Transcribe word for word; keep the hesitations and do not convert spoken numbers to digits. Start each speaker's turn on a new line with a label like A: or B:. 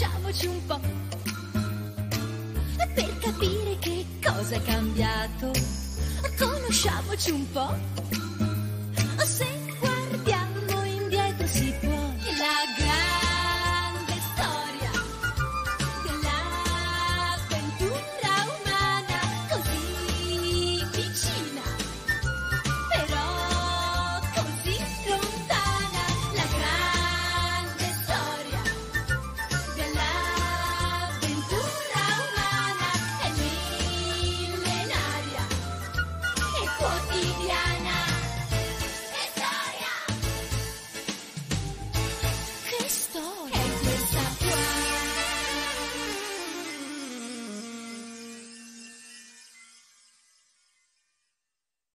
A: conosciamoci un po', per capire che cosa è cambiato. Conosciamoci un po', se guardiamo indietro si può. La grande storia dell'avventura umana, così vicina, però così lontana. La grande storia dell'avventura umana è millenaria e quotidiana.